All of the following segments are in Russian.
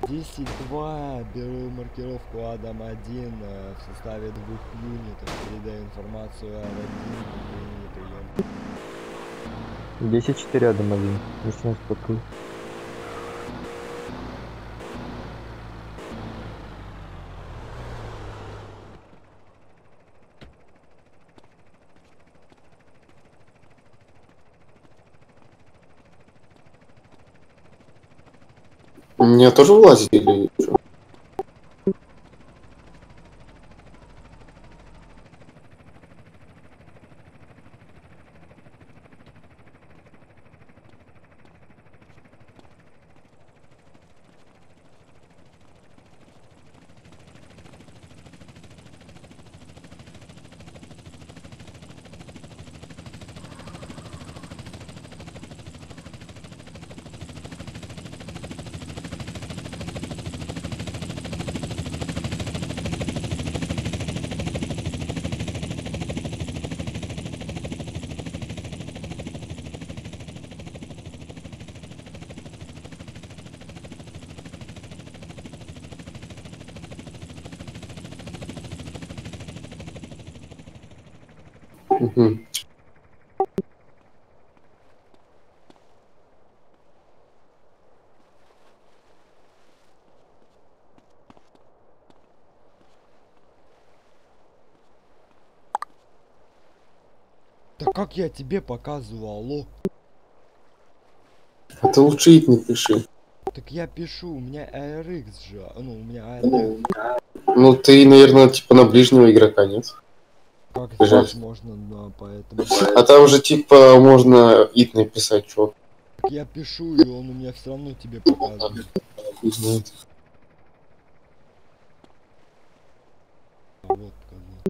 10-2, беру маркировку Адам-1 в составе 2 юнитов, передаю информацию Р-1, прием. 10-4 Адам 1. Начнем с патруль. У меня тоже влазит или что? Угу. Да как я тебе показываю, алло? А ты лучше ит не пиши. Так я пишу, у меня RX же, ну у меня AT. Ну ты, наверное, типа на ближнего игрока, нет? Как Бежать. так можно, поэтому... А там же типа можно ит написать, чувак. Так я пишу, и он у меня все равно тебе показывает. Не знаю. Вот козел.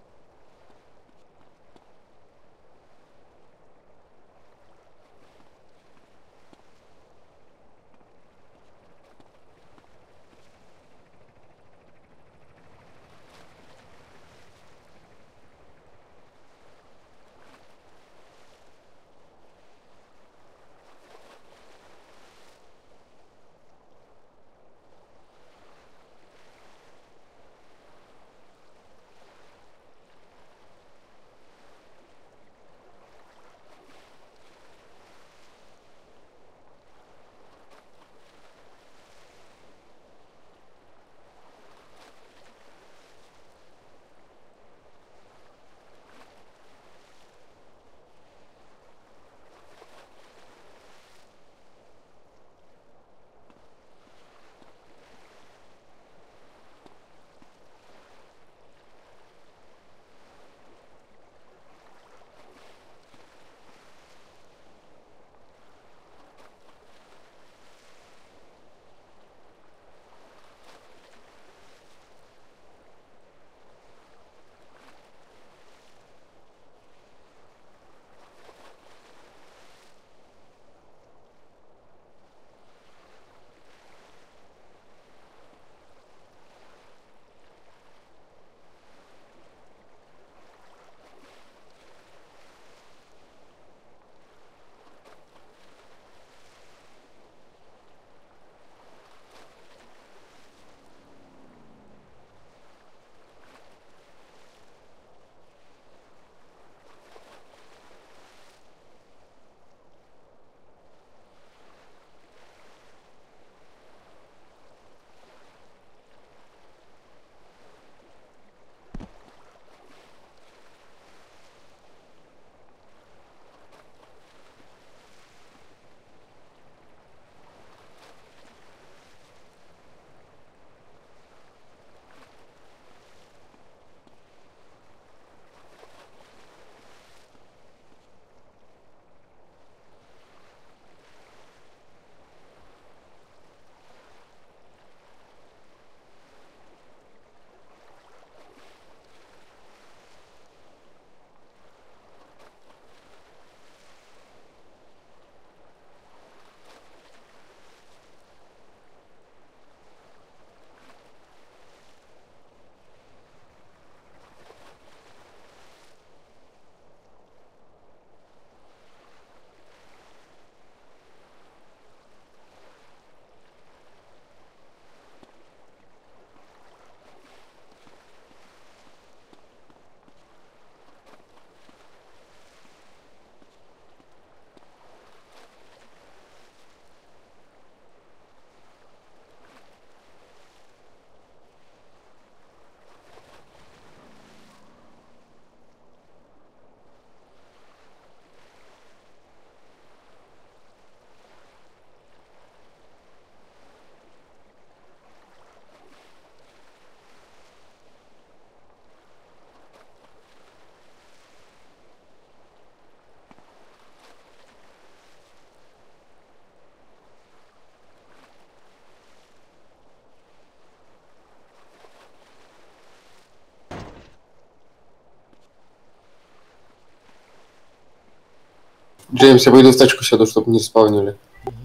Джеймс, я пойду в тачку сяду, чтобы не спавнили.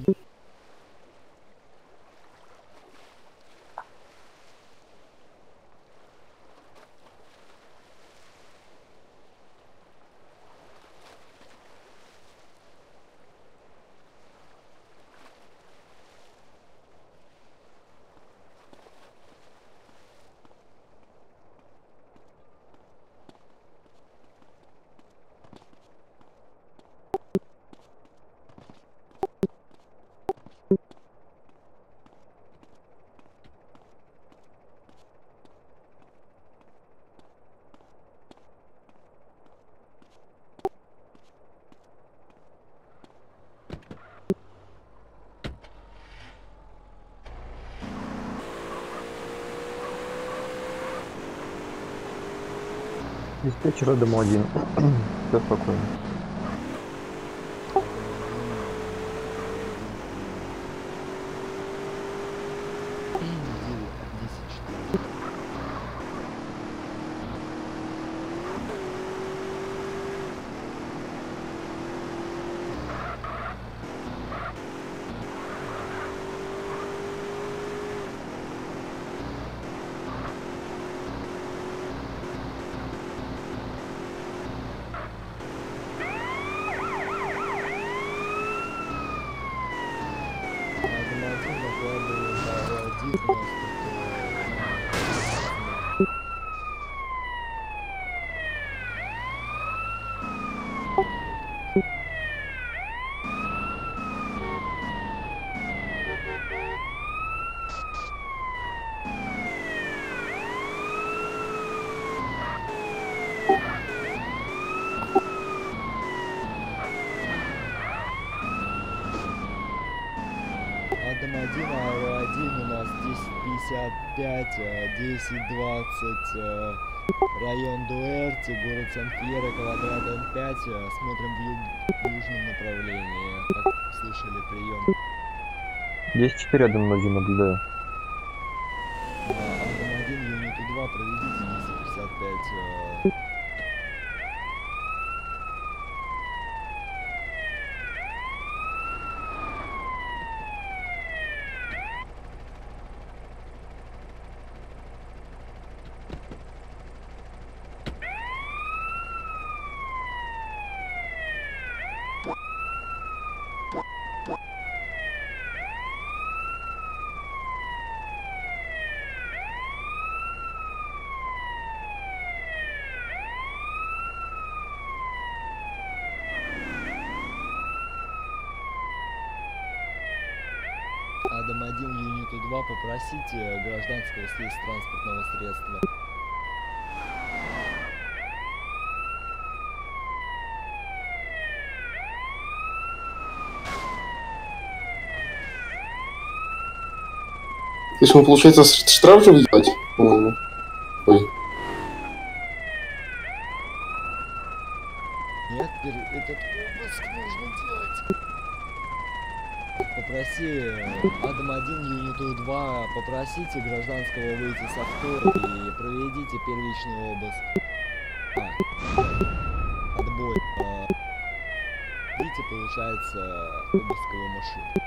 Диспетчер Адам-1. Все спокойно. Адам-1, Аэро-1, у нас 10:55, 10:20, район Дуэрти, город Сан-Фьеро, квадрат Н5, смотрим в южном направлении, как слышали, прием. 10-4 Адам-1 наблюдаю. Адам-1, юниту 2, проведите 10:55. Адам-1, юниту 2, попросите гражданского слезть с транспортного средства. То есть ему, получается, штраф же выделать, по-моему. Ой. Нет, этот обыск нужно делать. Попроси Адам-1, юниту 2, попросите гражданского выйти с авто и проведите первичный обыск. Отбой. Видите, получается, обысковую машину.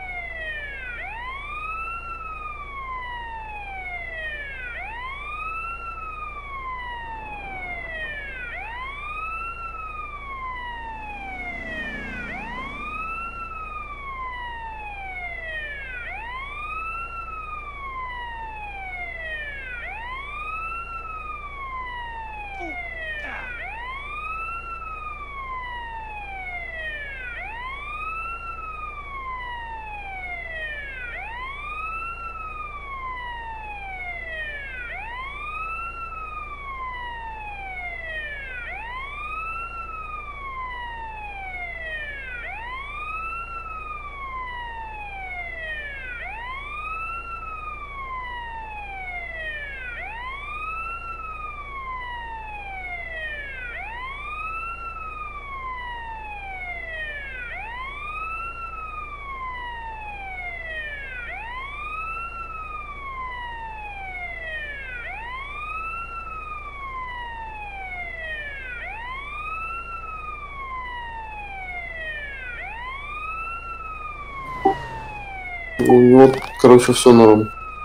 У него, короче, все норм.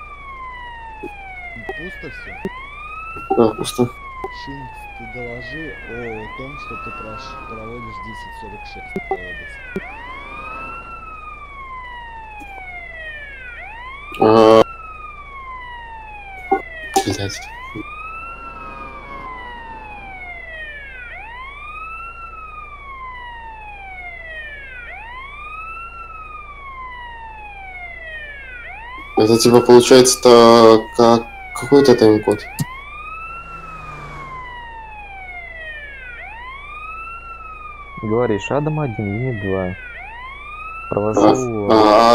Пусто все? Да, пусто. Шинкс, ты доложи о том, что ты проводишь 10:46 по области. А, блять. Это типа получается-то как какой-то тайм-код. Говоришь, Адам 1, юнит 2. А, Провожу...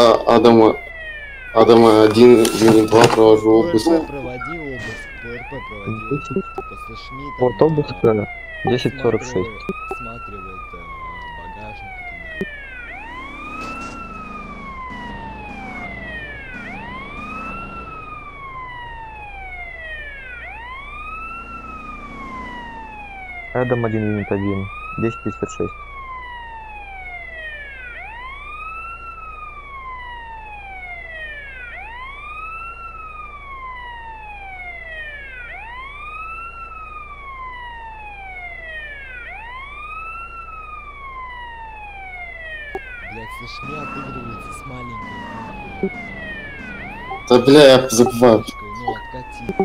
Адама 1, Юнит 2 провожу По обыск. РП проводи обыск, по РП проводи 10. обыск. Типа сошми там, Вот обыска 10:46. осматривает багажник и так далее. Адам 1, юнит 1. 10:56. Блять, сошми отыгрывается с маленькой буквы. Да бля, я забываю. Точкой, ну откати.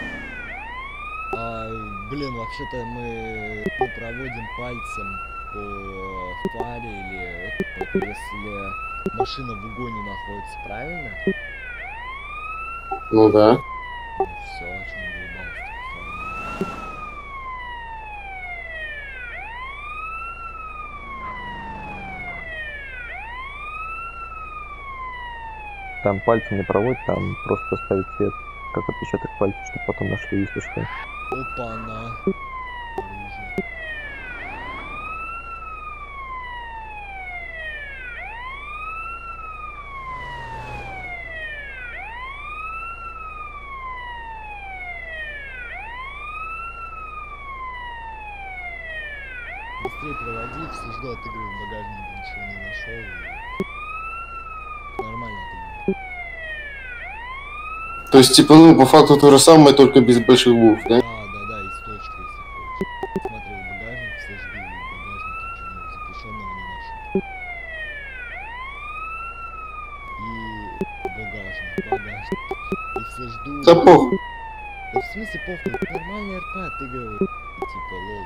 Блин, вообще-то мы проводим пальцем по фаре или это, если машина в угоне находится, правильно? Ну да. Ну все, о чем доебался, типа, фара. Там пальцем не проводит, там просто ставить цвет, как отпечаток пальца, чтобы потом нашли, если что. Опа-на. Оружие. Быстрее проводи, все жду, отыгрывай в багажнике, ничего не нашел. Нормально отыгрывай. То есть, типа, ну, по факту то же самое, только без больших букв, да? Да, и с точкой, если хочешь. Смотри, в багажник, все жду, в багажнике ничего запрещенного не нашел. И багажник. И все жду. Да похуй. Да в смысле похуй, это нормальный РП отыгрывай. Типа, лол.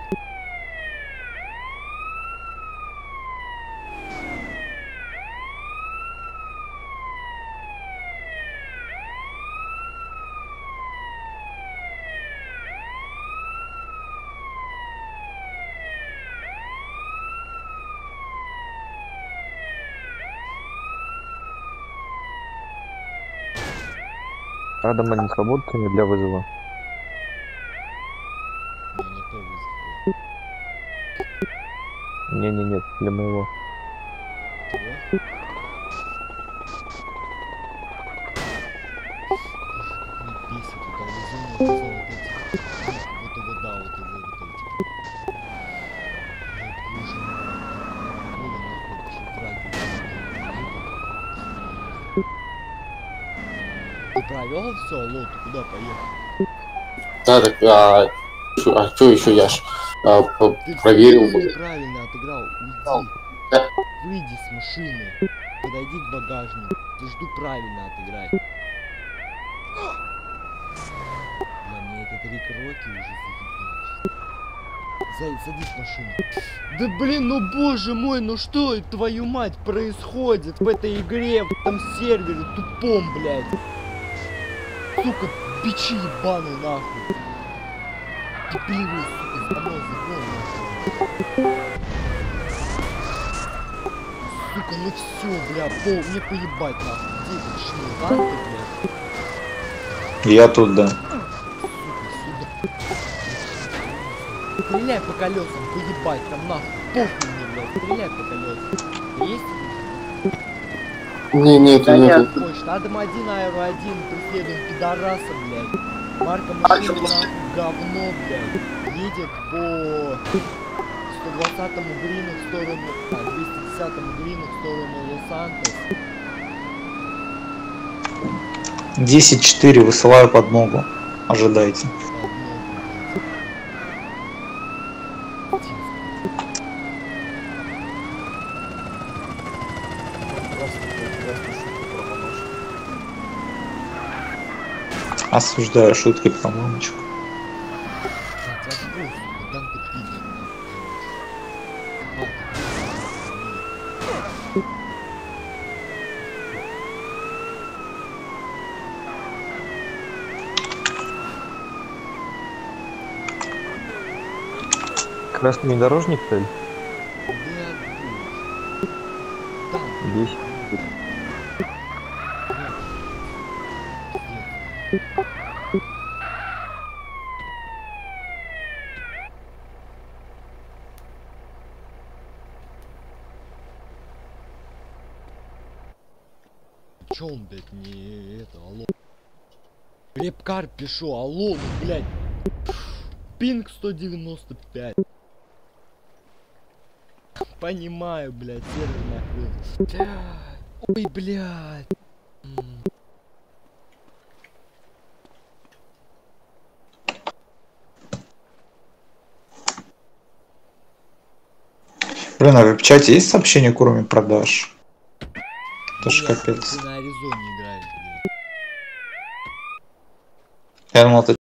Адам 1 свободный для вызова. Ну, на то вызов. Не-не-нет, для моего. Чего? Боже, как меня бесит это везение за вот эти. Вот, да, вот из-за вот этих. Ой, боже мой. Кола нахуй, это что враги. Ты провел все, алло, ты куда поехал? Да, так, что еще я ж Ты проверил. всё неправильно отыграл, уйди. Да. Выйди с машины, подойди к багажнику. Я жду правильно отыграть. Бля, мне этот Рик Рокки уже заебал. Садись в машину. Да блин, ну боже мой, ну что, твою мать, происходит в этой игре, в этом сервере тупом, блядь. Сука, бичи ебаный нахуй. Тупливый, сука, занозы, вон нахуй. Сука, ну все, бля, мне поебать нахуй. Где этот шмелганты, блядь? Я тут, да. Сука, сюда. Стреляй по колесам, поебать, там нахуй. Похуй мне, блядь, стреляй по колесам. Есть? Нету. Почта. Адам 1, Аэро 1, преследуем пидораса, блядь. Марка машины нахуй говно, блядь. Едет по 120-му грину в сторону... 210-му грину в сторону Лос-Сантос. 10-4 высылаю подмогу. Ожидайте. Осуждаю шутки про мамочку. Красный внедорожник цель? 10. Чё он, блядь, не это, алло? Репкар пишу, алло, ну, блядь. Пинг 195. Понимаю, блядь, сервер накрылся. Ой, блядь. Блин, а в чате есть сообщение, кроме продаж? Это ж Блядь, капец. ты на Аризоне играешь, блядь. Я думал, это